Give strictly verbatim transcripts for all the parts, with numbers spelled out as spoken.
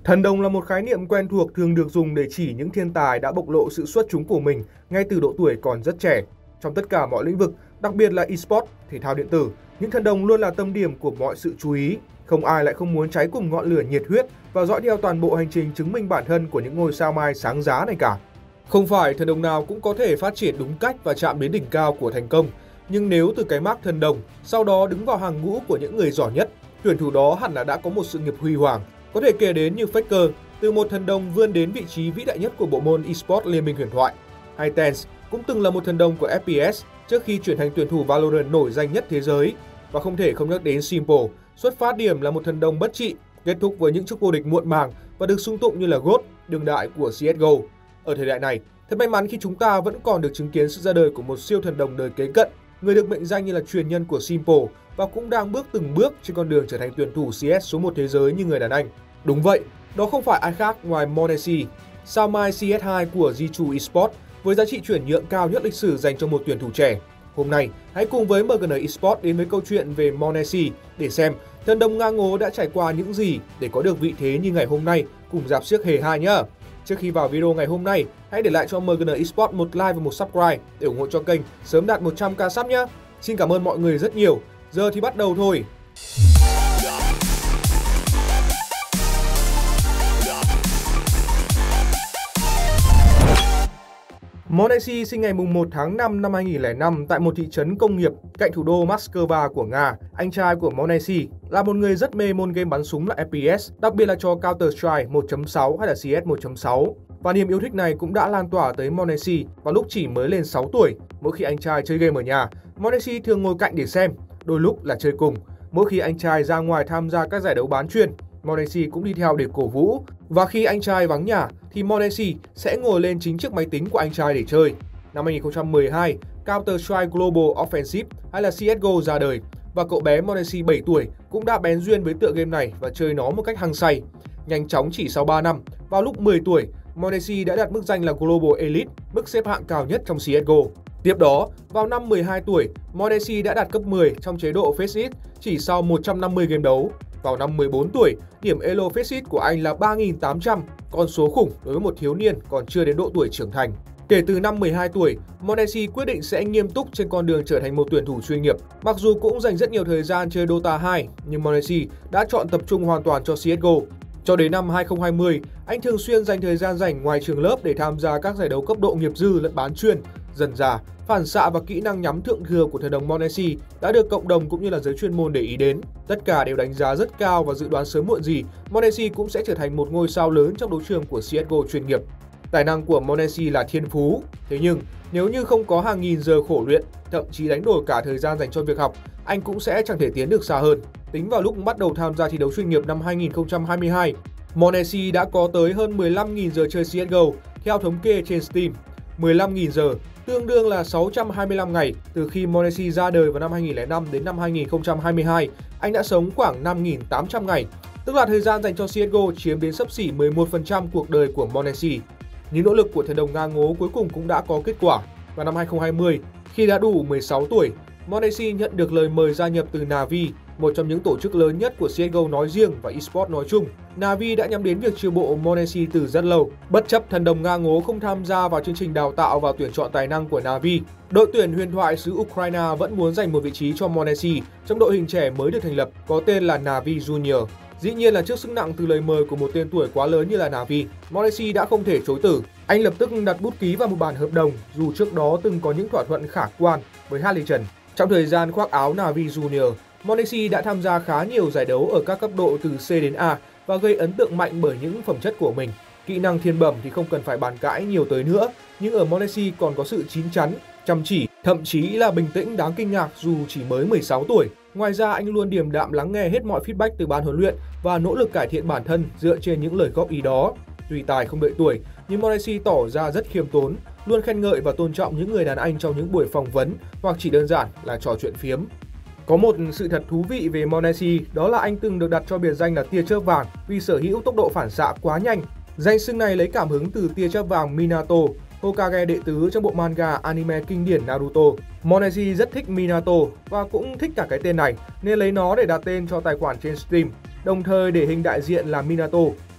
Thần đồng là một khái niệm quen thuộc thường được dùng để chỉ những thiên tài đã bộc lộ sự xuất chúng của mình ngay từ độ tuổi còn rất trẻ. Trong tất cả mọi lĩnh vực, đặc biệt là eSports, thể thao điện tử, những thần đồng luôn là tâm điểm của mọi sự chú ý. Không ai lại không muốn cháy cùng ngọn lửa nhiệt huyết và dõi theo toàn bộ hành trình chứng minh bản thân của những ngôi sao mai sáng giá này cả. Không phải thần đồng nào cũng có thể phát triển đúng cách và chạm đến đỉnh cao của thành công. Nhưng nếu từ cái mác thần đồng, sau đó đứng vào hàng ngũ của những người giỏi nhất, tuyển thủ đó hẳn là đã có một sự nghiệp huy hoàng. Có thể kể đến như Faker, từ một thần đồng vươn đến vị trí vĩ đại nhất của bộ môn eSports Liên minh huyền thoại. Hay Tens cũng từng là một thần đồng của ép pê ét trước khi chuyển thành tuyển thủ Valorant nổi danh nhất thế giới. Và không thể không nhắc đến Simple, xuất phát điểm là một thần đồng bất trị, kết thúc với những chức vô địch muộn màng và được xưng tụng như là GOAT đương đại của xê ét giê ô. Ở thời đại này, thật may mắn khi chúng ta vẫn còn được chứng kiến sự ra đời của một siêu thần đồng đời kế cận, người được mệnh danh như là truyền nhân của Simple và cũng đang bước từng bước trên con đường trở thành tuyển thủ xê ét số một thế giới như người đàn anh. Đúng vậy, đó không phải ai khác ngoài m0NESY, sao mai xê ét hai của gi hai Esports với giá trị chuyển nhượng cao nhất lịch sử dành cho một tuyển thủ trẻ. Hôm nay, hãy cùng với em giê en Esports đến với câu chuyện về m0NESY để xem thần đồng ngang ngố đã trải qua những gì để có được vị thế như ngày hôm nay cùng dạp xiếc Hề hai nhé. Trước khi vào video ngày hôm nay, hãy để lại cho em giê en Esports một like và một subscribe để ủng hộ cho kênh sớm đạt một trăm k sub nhé. Xin cảm ơn mọi người rất nhiều. Giờ thì bắt đầu thôi. m0NESY sinh ngày một tháng năm năm hai nghìn không trăm lẻ năm tại một thị trấn công nghiệp cạnh thủ đô Moscow của Nga. Anh trai của m0NESY là một người rất mê môn game bắn súng là ép pê ét, đặc biệt là cho Counter-Strike một chấm sáu hay là xê ét một chấm sáu. Và niềm yêu thích này cũng đã lan tỏa tới m0NESY vào lúc chỉ mới lên sáu tuổi. Mỗi khi anh trai chơi game ở nhà, m0NESY thường ngồi cạnh để xem, đôi lúc là chơi cùng. Mỗi khi anh trai ra ngoài tham gia các giải đấu bán chuyên, m0NESY cũng đi theo để cổ vũ. Và khi anh trai vắng nhà thì m0NESY sẽ ngồi lên chính chiếc máy tính của anh trai để chơi. Năm hai nghìn không trăm mười hai, Counter-Strike Global Offensive hay là xê ét giê ô ra đời và cậu bé m0NESY bảy tuổi cũng đã bén duyên với tựa game này và chơi nó một cách hăng say. Nhanh chóng chỉ sau ba năm, vào lúc mười tuổi, m0NESY đã đạt mức danh là Global Elite, mức xếp hạng cao nhất trong xê ét giê ô. Tiếp đó, vào năm mười hai tuổi, m0NESY đã đạt cấp mười trong chế độ Faceit chỉ sau một trăm năm mươi game đấu. Vào năm mười bốn tuổi, điểm Elo Faceit của anh là ba nghìn tám trăm, con số khủng đối với một thiếu niên còn chưa đến độ tuổi trưởng thành. Kể từ năm mười hai tuổi, m0NESY quyết định sẽ nghiêm túc trên con đường trở thành một tuyển thủ chuyên nghiệp. Mặc dù cũng dành rất nhiều thời gian chơi Dota hai, nhưng m0NESY đã chọn tập trung hoàn toàn cho xê ét giê ô. Cho đến năm hai nghìn không trăm hai mươi, anh thường xuyên dành thời gian rảnh ngoài trường lớp để tham gia các giải đấu cấp độ nghiệp dư lẫn bán chuyên. Dần dà, phản xạ và kỹ năng nhắm thượng thừa của thần đồng m0NESY đã được cộng đồng cũng như là giới chuyên môn để ý đến. Tất cả đều đánh giá rất cao và dự đoán sớm muộn gì m0NESY cũng sẽ trở thành một ngôi sao lớn trong đấu trường của xê ét giê ô chuyên nghiệp. Tài năng của m0NESY là thiên phú, thế nhưng nếu như không có hàng nghìn giờ khổ luyện, thậm chí đánh đổi cả thời gian dành cho việc học, anh cũng sẽ chẳng thể tiến được xa hơn. Tính vào lúc bắt đầu tham gia thi đấu chuyên nghiệp năm hai nghìn không trăm hai mươi hai, m0NESY đã có tới hơn mười lăm nghìn giờ chơi xê ét giê ô theo thống kê trên Steam. mười lăm nghìn giờ tương đương là sáu trăm hai mươi lăm ngày. Từ khi m0NESY ra đời vào năm hai nghìn không trăm lẻ năm đến năm hai nghìn không trăm hai mươi hai, anh đã sống khoảng năm nghìn tám trăm ngày, tức là thời gian dành cho xê ét giê ô chiếm đến xấp xỉ mười một phần trăm cuộc đời của m0NESY. Những nỗ lực của thần đồng ngang ngố cuối cùng cũng đã có kết quả. Vào năm hai nghìn không trăm hai mươi, khi đã đủ mười sáu tuổi, m0NESY nhận được lời mời gia nhập từ Navi, một trong những tổ chức lớn nhất của xê ét giê ô nói riêng và eSports nói chung. Navi đã nhắm đến việc chiêu mộ m0NESY từ rất lâu. Bất chấp thần đồng ngang ngố không tham gia vào chương trình đào tạo và tuyển chọn tài năng của Navi, đội tuyển huyền thoại xứ Ukraine vẫn muốn giành một vị trí cho m0NESY trong đội hình trẻ mới được thành lập có tên là Navi Junior. Dĩ nhiên là trước sức nặng từ lời mời của một tên tuổi quá lớn như là Navi, m0NESY đã không thể chối từ. Anh lập tức đặt bút ký vào một bản hợp đồng dù trước đó từng có những thỏa thuận khả quan với hát Legend. Trong thời gian khoác áo Navi Junior, m0NESY đã tham gia khá nhiều giải đấu ở các cấp độ từ C đến A và gây ấn tượng mạnh bởi những phẩm chất của mình. Kỹ năng thiên bẩm thì không cần phải bàn cãi nhiều tới nữa, nhưng ở m0NESY còn có sự chín chắn, chăm chỉ, thậm chí là bình tĩnh đáng kinh ngạc dù chỉ mới mười sáu tuổi. Ngoài ra, anh luôn điềm đạm lắng nghe hết mọi feedback từ ban huấn luyện và nỗ lực cải thiện bản thân dựa trên những lời góp ý đó. Tuy tài không đợi tuổi, nhưng m0NESY tỏ ra rất khiêm tốn, luôn khen ngợi và tôn trọng những người đàn anh trong những buổi phỏng vấn hoặc chỉ đơn giản là trò chuyện phiếm. Có một sự thật thú vị về m0NESY, đó là anh từng được đặt cho biệt danh là tia chớp vàng vì sở hữu tốc độ phản xạ quá nhanh. Danh xưng này lấy cảm hứng từ tia chớp vàng Minato, Hokage đệ tứ trong bộ manga anime kinh điển Naruto. m0NESY rất thích Minato và cũng thích cả cái tên này nên lấy nó để đặt tên cho tài khoản trên Steam, đồng thời để hình đại diện là Minato.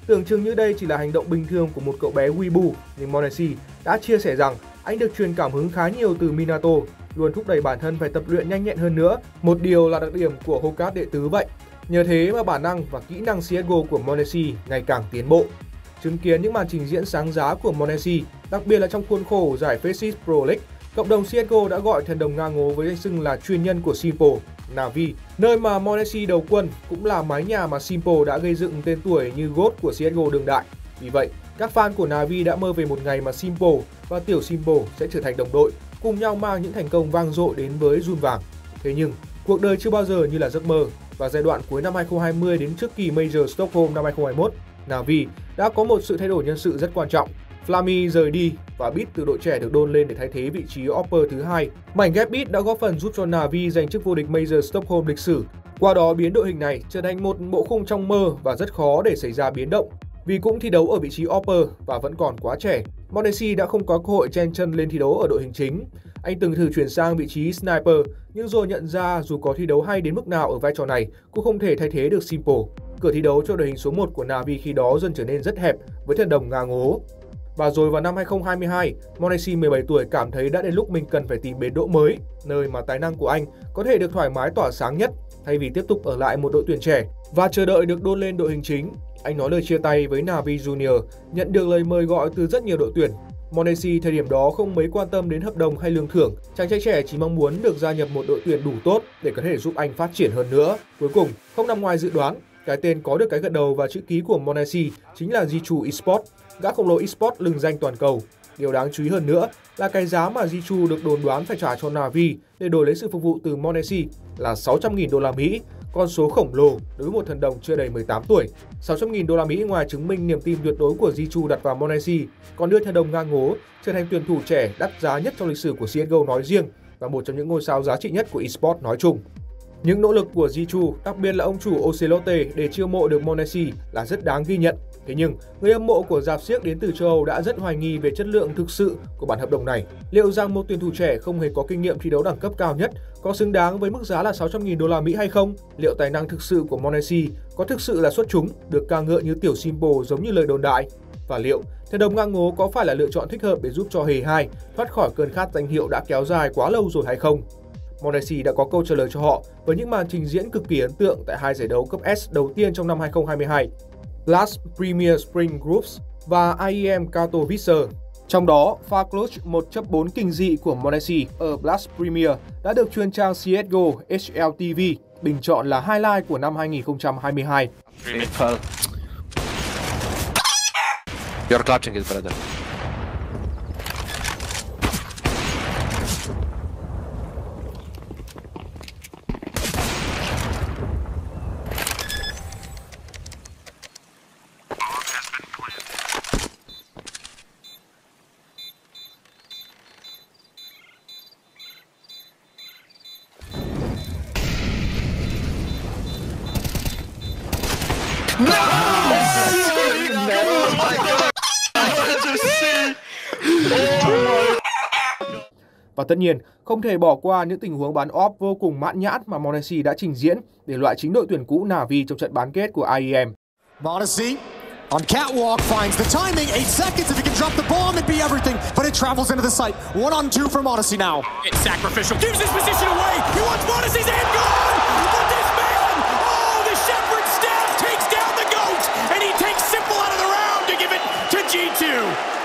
Tưởng chừng như đây chỉ là hành động bình thường của một cậu bé weeaboo, nhưng Monesi đã chia sẻ rằng anh được truyền cảm hứng khá nhiều từ Minato, luôn thúc đẩy bản thân phải tập luyện nhanh nhẹn hơn nữa, một điều là đặc điểm của Hokage đệ tứ vậy. Nhờ thế mà bản năng và kỹ năng xê ét giê ô của Monesi ngày càng tiến bộ. Chứng kiến những màn trình diễn sáng giá của Monesi, đặc biệt là trong khuôn khổ giải Faceit Pro League, cộng đồng xê ét giê ô đã gọi thần đồng ngang ngố với danh xưng là truyền nhân của Simple, Na'Vi, nơi mà Monesi đầu quân, cũng là mái nhà mà Simple đã gây dựng tên tuổi như GOAT của xê ét giê ô đương đại. Vì vậy, các fan của Na'Vi đã mơ về một ngày mà Simple và tiểu Simple sẽ trở thành đồng đội, cùng nhau mang những thành công vang dội đến với Jun vàng. Thế nhưng, cuộc đời chưa bao giờ như là giấc mơ. Và giai đoạn cuối năm hai không hai không đến trước kỳ Major Stockholm năm hai không hai mốt, Na'Vi đã có một sự thay đổi nhân sự rất quan trọng. Flammy rời đi và Beat từ đội trẻ được đôn lên để thay thế vị trí Opper thứ hai. Mảnh ghép Beat đã góp phần giúp cho Na'Vi giành chức vô địch Major Stockholm lịch sử. Qua đó biến đội hình này trở thành một bộ khung trong mơ và rất khó để xảy ra biến động. Vì cũng thi đấu ở vị trí Opper và vẫn còn quá trẻ, Monesi đã không có cơ hội chen chân lên thi đấu ở đội hình chính. Anh từng thử chuyển sang vị trí Sniper, nhưng rồi nhận ra dù có thi đấu hay đến mức nào ở vai trò này cũng không thể thay thế được Simple. Cửa thi đấu cho đội hình số một của Na'Vi khi đó dần trở nên rất hẹp với thần đồng ngang ngố. Và rồi vào năm hai không hai hai, Monesi mười bảy tuổi cảm thấy đã đến lúc mình cần phải tìm bến đỗ mới, nơi mà tài năng của anh có thể được thoải mái tỏa sáng nhất, thay vì tiếp tục ở lại một đội tuyển trẻ và chờ đợi được đôn lên đội hình chính. Anh nói lời chia tay với Na'Vi Junior, nhận được lời mời gọi từ rất nhiều đội tuyển. Monesi thời điểm đó không mấy quan tâm đến hợp đồng hay lương thưởng, chàng trai trẻ chỉ mong muốn được gia nhập một đội tuyển đủ tốt để có thể giúp anh phát triển hơn nữa. Cuối cùng, không nằm ngoài dự đoán, cái tên có được cái gật đầu và chữ ký của Monesi chính là Jichu Esports, gã khổng lồ esports lừng danh toàn cầu. Điều đáng chú ý hơn nữa là cái giá mà Jichu được đồn đoán phải trả cho Na'Vi để đổi lấy sự phục vụ từ Monesi là sáu trăm nghìn đô la Mỹ, con số khổng lồ đối với một thần đồng chưa đầy mười tám tuổi. sáu trăm nghìn đô la Mỹ ngoài chứng minh niềm tin tuyệt đối của Jichu đặt vào Monesi, còn đưa thần đồng ngang ngố trở thành tuyển thủ trẻ đắt giá nhất trong lịch sử của xê ét giê ô nói riêng và một trong những ngôi sao giá trị nhất của esports nói chung. Những nỗ lực của Jichu, đặc biệt là ông chủ Ocelote để chiêu mộ được Monesi là rất đáng ghi nhận. Thế nhưng, người hâm mộ của rạp xiếc đến từ châu Âu đã rất hoài nghi về chất lượng thực sự của bản hợp đồng này. Liệu rằng một tuyển thủ trẻ không hề có kinh nghiệm thi đấu đẳng cấp cao nhất có xứng đáng với mức giá là sáu trăm nghìn đô la Mỹ hay không? Liệu tài năng thực sự của Monesi có thực sự là xuất chúng, được ca ngợi như tiểu Simple giống như lời đồn đại? Và liệu thần đồng ngang ngố có phải là lựa chọn thích hợp để giúp cho Hề hai thoát khỏi cơn khát danh hiệu đã kéo dài quá lâu rồi hay không? Monesi đã có câu trả lời cho họ với những màn trình diễn cực kỳ ấn tượng tại hai giải đấu cấp S đầu tiên trong năm hai không hai hai, Blast Premier Spring Groups và i e em Katowice. Trong đó, pha clutch một chấp bốn kinh dị của Monesi ở Blast Premier đã được chuyên trang xê ét giê ô hát lờ tê vê bình chọn là highlight của năm hai không hai hai. You're clutching it, brother. Và tất nhiên, không thể bỏ qua những tình huống bắn off vô cùng mãn nhãn mà Monesi đã trình diễn để loại chính đội tuyển cũ Na'Vi trong trận bán kết của i e em. Monesi on catwalk finds the timing, eight seconds if he can drop the bomb and be everything, but it travels into the site. One on two for Monesi now. It's sacrificial, gives his position away. He wants Monesi's end gone, but this man, oh, the Shepherd staff takes down the GOAT, and he takes Simple out of the round to give it to G two.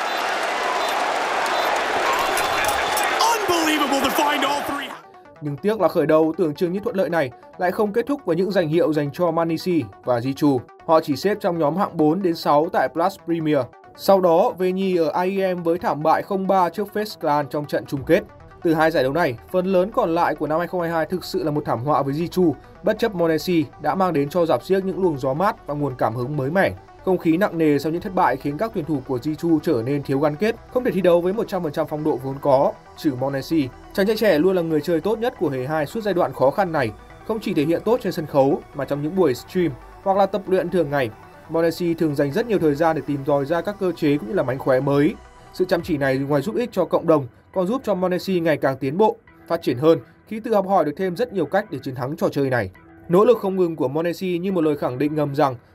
Unbelievable to find all three. Nhưng tiếc là khởi đầu tưởng chừng như thuận lợi này lại không kết thúc với những danh hiệu dành cho Monesi và Jichu. Họ chỉ xếp trong nhóm hạng bốn đến sáu tại Blast Premier. Sau đó về nhì ở i e em với thảm bại không ba trước Face Clan trong trận chung kết. Từ hai giải đấu này, phần lớn còn lại của năm hai không hai hai thực sự là một thảm họa với Jichu, bất chấp Monesi đã mang đến cho rạp xiếc những luồng gió mát và nguồn cảm hứng mới mẻ. Không khí nặng nề sau những thất bại khiến các tuyển thủ của Jichu trở nên thiếu gắn kết, không thể thi đấu với một trăm phần trăm phong độ vốn có. Trừ Monesi, chàng trai trẻ luôn là người chơi tốt nhất của Hề hai suốt giai đoạn khó khăn này, không chỉ thể hiện tốt trên sân khấu mà trong những buổi stream hoặc là tập luyện thường ngày. Monesi thường dành rất nhiều thời gian để tìm tòi ra các cơ chế cũng như là mánh khóe mới. Sự chăm chỉ này ngoài giúp ích cho cộng đồng, còn giúp cho Monesi ngày càng tiến bộ, phát triển hơn khi tự học hỏi được thêm rất nhiều cách để chiến thắng trò chơi này. Nỗ lực không ngừng của Monesi như một lời khẳng định ngầm rằng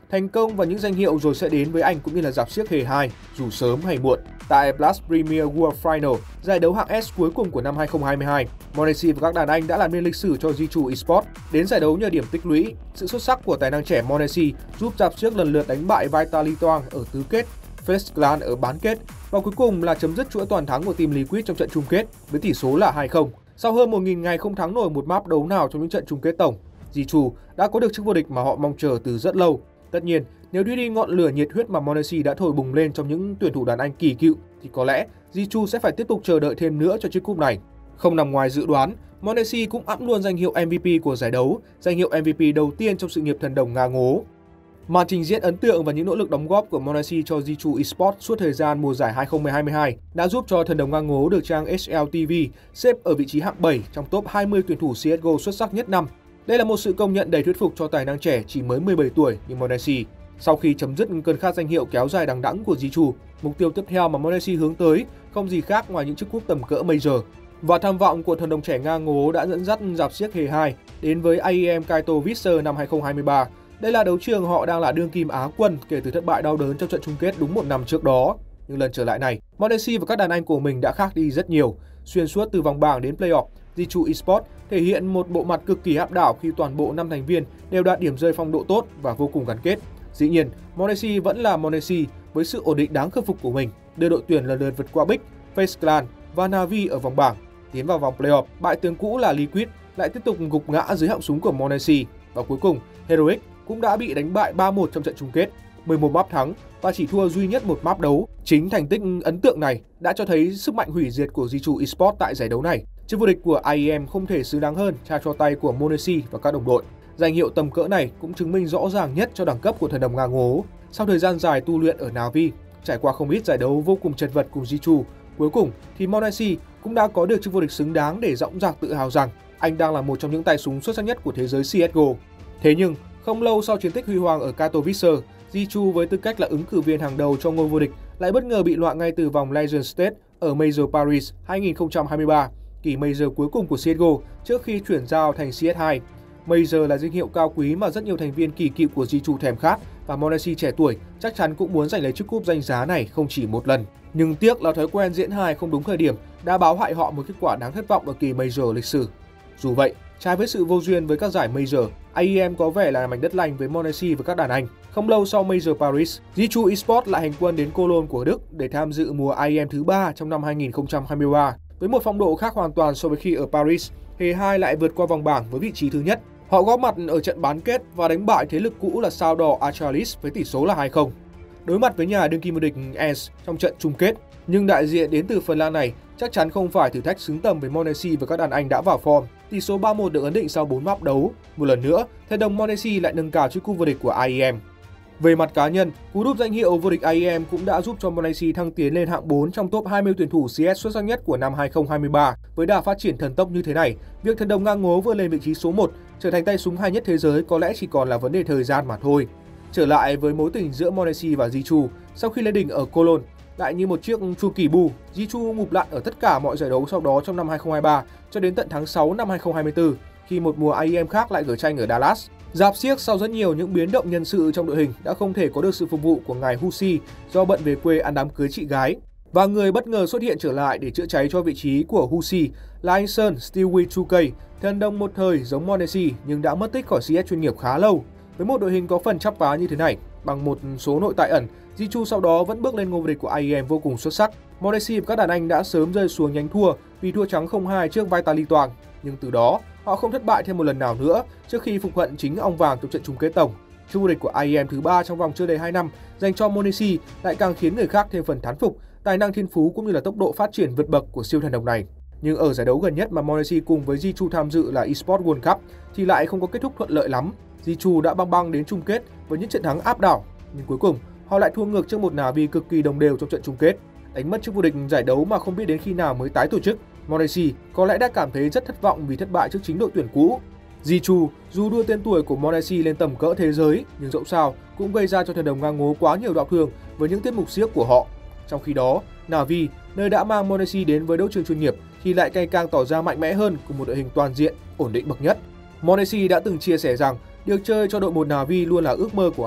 Thành công và những danh hiệu rồi sẽ đến với anh cũng như là rạp xiếc Hề hai, dù sớm hay muộn. Tại Blast Premier World Final, giải đấu hạng S cuối cùng của năm hai không hai hai, m-Nessie và các đàn anh đã làm nên lịch sử cho G-two Esports. Đến giải đấu nhờ điểm tích lũy, sự xuất sắc của tài năng trẻ m-Nessie giúp rạp xiếc lần lượt đánh bại Vitaly Toang ở tứ kết, FaZe Clan ở bán kết và cuối cùng là chấm dứt chuỗi toàn thắng của team Liquid trong trận chung kết với tỷ số là hai không. Sau hơn một nghìn ngày không thắng nổi một map đấu nào trong những trận chung kết tổng, G-two đã có được chức vô địch mà họ mong chờ từ rất lâu. Tất nhiên, nếu đi đi ngọn lửa nhiệt huyết mà m-Nessie đã thổi bùng lên trong những tuyển thủ đàn anh kỳ cựu thì có lẽ G-two sẽ phải tiếp tục chờ đợi thêm nữa cho chiếc cúp này. Không nằm ngoài dự đoán, m-Nessie cũng ẵm luôn danh hiệu em vê pê của giải đấu, danh hiệu em vê pê đầu tiên trong sự nghiệp thần đồng Nga ngố. Màn trình diễn ấn tượng và những nỗ lực đóng góp của m-Nessie cho G-two Esports suốt thời gian mùa giải hai không hai hai đã giúp cho thần đồng Nga ngố được trang hát lờ tê vê xếp ở vị trí hạng bảy trong top hai mươi tuyển thủ xê ét giê ô xuất sắc nhất năm. Đây là một sự công nhận đầy thuyết phục cho tài năng trẻ chỉ mới mười bảy tuổi như m-Nessie. Sau khi chấm dứt cơn khát danh hiệu kéo dài đằng đẵng của G-two, mục tiêu tiếp theo mà m-Nessie hướng tới không gì khác ngoài những chiếc cúp tầm cỡ Major. Và tham vọng của thần đồng trẻ Nga ngố đã dẫn dắt rạp xiếc Hề hai đến với a e em Katowice năm hai không hai ba. Đây là đấu trường họ đang là đương kim Á quân kể từ thất bại đau đớn trong trận chung kết đúng một năm trước đó. Nhưng lần trở lại này, m-Nessie và các đàn anh của mình đã khác đi rất nhiều. Xuyên suốt từ vòng bảng đến playoff, G-two Esports thể hiện một bộ mặt cực kỳ áp đảo khi toàn bộ năm thành viên đều đạt điểm rơi phong độ tốt và vô cùng gắn kết. Dĩ nhiên, m-Nessie vẫn là m-Nessie với sự ổn định đáng khâm phục của mình, đưa đội tuyển lần lượt vượt qua Big, FaZe Clan và Na'Vi ở vòng bảng, tiến vào vòng playoff. Bại tướng cũ là Liquid lại tiếp tục gục ngã dưới họng súng của m-Nessie và cuối cùng Heroic cũng đã bị đánh bại ba một trong trận chung kết, mười một map thắng và chỉ thua duy nhất một map đấu. Chính thành tích ấn tượng này đã cho thấy sức mạnh hủy diệt của G-two Esports tại giải đấu này. Chức vô địch của a e em không thể xứng đáng hơn trao cho tay của m-Nessie và các đồng đội. Danh hiệu tầm cỡ này cũng chứng minh rõ ràng nhất cho đẳng cấp của thần đồng Nga ngố. Sau thời gian dài tu luyện ở Na'Vi, trải qua không ít giải đấu vô cùng chật vật cùng G-two, cuối cùng thì m-Nessie cũng đã có được chức vô địch xứng đáng để dõng dạc tự hào rằng anh đang là một trong những tay súng xuất sắc nhất của thế giới xê ét giê ô. Thế nhưng, không lâu sau chiến tích huy hoàng ở Katowice, G-two với tư cách là ứng cử viên hàng đầu cho ngôi vô địch lại bất ngờ bị loại ngay từ vòng Legend Stage ở Major Paris hai không hai ba, kỳ Major cuối cùng của xê ét giê ô trước khi chuyển giao thành xê ét hai. Major là danh hiệu cao quý mà rất nhiều thành viên kỳ cựu của G-two thèm khát và m-Nessie trẻ tuổi chắc chắn cũng muốn giành lấy chiếc cúp danh giá này không chỉ một lần. Nhưng tiếc là thói quen diễn hài không đúng thời điểm đã báo hại họ một kết quả đáng thất vọng ở kỳ Major lịch sử. Dù vậy, trái với sự vô duyên với các giải Major, a e em có vẻ là mảnh đất lành với m-Nessie và các đàn anh. Không lâu sau Major Paris, G-two Esports lại hành quân đến Cologne của Đức để tham dự mùa a e em thứ ba trong năm hai không hai ba. Với một phong độ khác hoàn toàn so với khi ở Paris, Hề hai lại vượt qua vòng bảng với vị trí thứ nhất. Họ góp mặt ở trận bán kết và đánh bại thế lực cũ là sao đỏ Astralis với tỷ số là hai không. Đối mặt với nhà đương kim vô địch e ét trong trận chung kết, nhưng đại diện đến từ Phần Lan này chắc chắn không phải thử thách xứng tầm với m-Nessie và các đàn anh đã vào form. Tỷ số ba một được ấn định sau bốn map đấu. Một lần nữa, thần đồng m-Nessie lại nâng cao chiếc cúp vô địch của a e em. Về mặt cá nhân, cú đúp danh hiệu vô địch a e em cũng đã giúp cho m-Nessie thăng tiến lên hạng bốn trong top hai mươi tuyển thủ xê ét xuất sắc nhất của năm hai không hai ba. Với đà phát triển thần tốc như thế này, việc thần đồng Nga ngố vươn lên vị trí số một, trở thành tay súng hay nhất thế giới có lẽ chỉ còn là vấn đề thời gian mà thôi. Trở lại với mối tình giữa m-Nessie và G-two, sau khi lên đỉnh ở Cologne, lại như một chiếc chu kỳ bù, G-two ngụp lặn ở tất cả mọi giải đấu sau đó trong năm hai không hai ba cho đến tận tháng sáu năm hai không hai tư, khi một mùa a e em khác lại gởi tranh ở Dallas. Rạp xiếc sau rất nhiều những biến động nhân sự trong đội hình đã không thể có được sự phục vụ của ngài Husi do bận về quê ăn đám cưới chị gái. Và người bất ngờ xuất hiện trở lại để chữa cháy cho vị trí của Husi là anh Sơn Stewie hai K, thần đồng một thời giống m-Nessie nhưng đã mất tích khỏi xê ét chuyên nghiệp khá lâu. Với một đội hình có phần chắp vá như thế này, bằng một số nội tại ẩn, G-two sau đó vẫn bước lên ngôi vô địch của a e em vô cùng xuất sắc. m-Nessie và các đàn anh đã sớm rơi xuống nhánh thua vì thua trắng không hai trước Vitaly Toang, nhưng từ đó họ không thất bại thêm một lần nào nữa trước khi phục hận chính ong vàng trong trận chung kết tổng. Chức vô địch của a e em thứ ba trong vòng chưa đầy hai năm dành cho m-Nessie lại càng khiến người khác thêm phần thán phục tài năng thiên phú cũng như là tốc độ phát triển vượt bậc của siêu thần đồng này. Nhưng ở giải đấu gần nhất mà m-Nessie cùng với G-two tham dự là Esports World Cup thì lại không có kết thúc thuận lợi lắm. G-two đã băng băng đến chung kết với những trận thắng áp đảo, nhưng cuối cùng họ lại thua ngược trước một Na'Vi cực kỳ đồng đều trong trận chung kết, đánh mất chức vô địch giải đấu mà không biết đến khi nào mới tái tổ chức. m-Nessie có lẽ đã cảm thấy rất thất vọng vì thất bại trước chính đội tuyển cũ. G-two dù đưa tên tuổi của m-Nessie lên tầm cỡ thế giới, nhưng dẫu sao cũng gây ra cho thần đồng Nga ngố quá nhiều đau thương với những tiết mục xiếc của họ. Trong khi đó, Na'Vi, nơi đã mang m-Nessie đến với đấu trường chuyên nghiệp, thì lại ngày càng tỏ ra mạnh mẽ hơn cùng một đội hình toàn diện, ổn định bậc nhất. m-Nessie đã từng chia sẻ rằng được chơi cho đội một Na'Vi luôn là ước mơ của anh,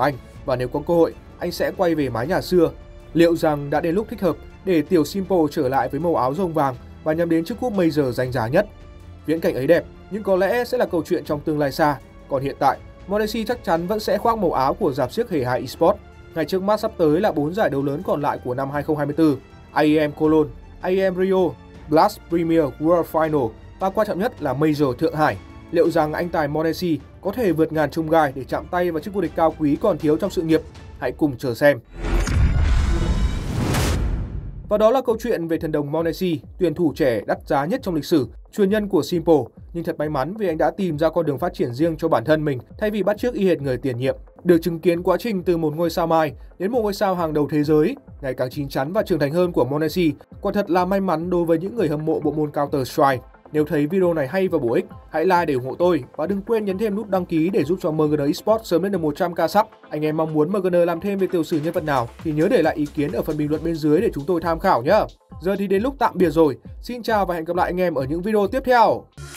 và nếu có cơ hội, anh sẽ quay về mái nhà xưa. Liệu rằng đã đến lúc thích hợp để tiểu Simple trở lại với màu áo rồng vàng và nhắm đến chiếc cúp Major danh giá nhất? Viễn cảnh ấy đẹp, nhưng có lẽ sẽ là câu chuyện trong tương lai xa. Còn hiện tại, m.o.n.e.s chắc chắn vẫn sẽ khoác màu áo của rạp xiếc Hề Hai Esports. Ngày trước mắt sắp tới là bốn giải đấu lớn còn lại của năm hai không hai tư: a e em Cologne, a e em Rio, Blast Premier World Final và quan trọng nhất là Major Thượng Hải. Liệu rằng anh tài m.o.n.e.s có thể vượt ngàn chông gai để chạm tay vào chiếc vô địch cao quý còn thiếu trong sự nghiệp? Hãy cùng chờ xem. Và đó là câu chuyện về thần đồng m.o.n.e.s, tuyển thủ trẻ đắt giá nhất trong lịch sử, truyền nhân của Simple. Nhưng thật may mắn vì anh đã tìm ra con đường phát triển riêng cho bản thân mình thay vì bắt chước y hệt người tiền nhiệm. Được chứng kiến quá trình từ một ngôi sao mai đến một ngôi sao hàng đầu thế giới, ngày càng chín chắn và trưởng thành hơn của m.o.n.e.s, quả thật là may mắn đối với những người hâm mộ bộ môn Counter-Strike. Nếu thấy video này hay và bổ ích, hãy like để ủng hộ tôi và đừng quên nhấn thêm nút đăng ký để giúp cho em giê en Esports sớm lên được một trăm k sub. Anh em mong muốn em giê en làm thêm về tiểu sử nhân vật nào thì nhớ để lại ý kiến ở phần bình luận bên dưới để chúng tôi tham khảo nhé. Giờ thì đến lúc tạm biệt rồi. Xin chào và hẹn gặp lại anh em ở những video tiếp theo.